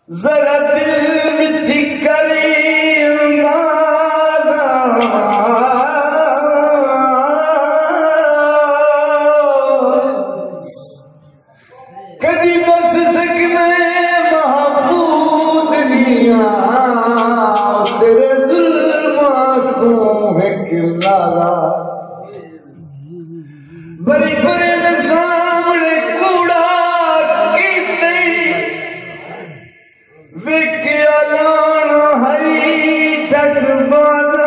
जरा दिल विच करी कदी बस सक में महबूब दुनिया तेरे जुल्मा को है किलारा बड़ी बड़े सामने कूड़ा कीते विक्या लान हरी डगमगा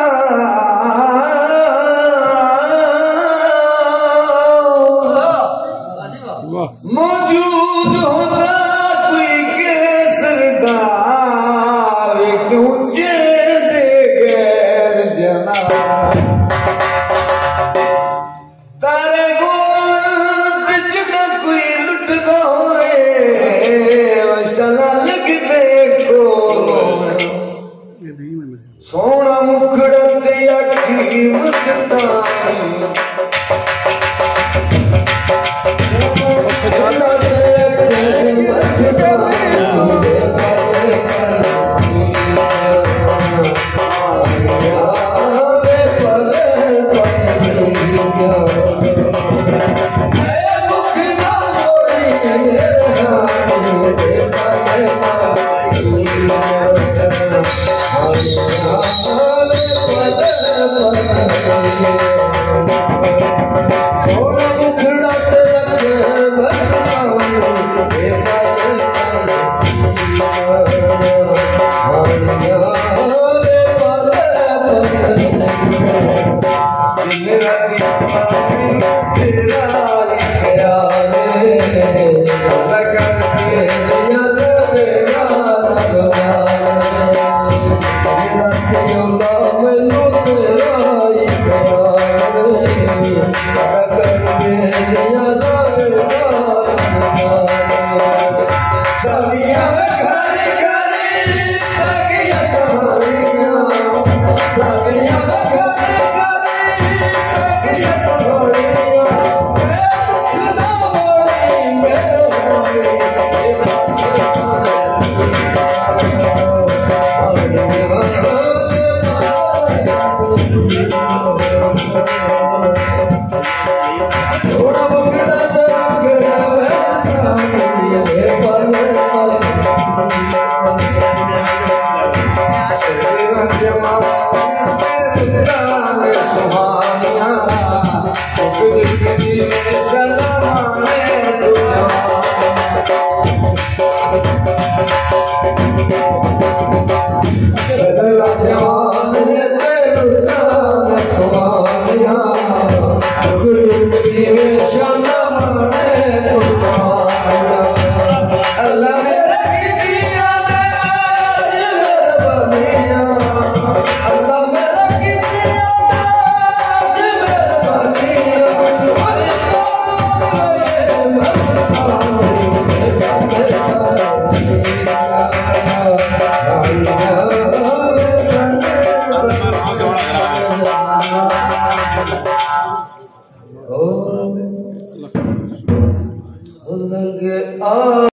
मौजूद होता कोई के सरदार क्यों दे गैर जना तारे गोद जिदा कोई लुटदा होए चला लगते को सोना मुखड़ा ते अखी मस्तानी थोड़ा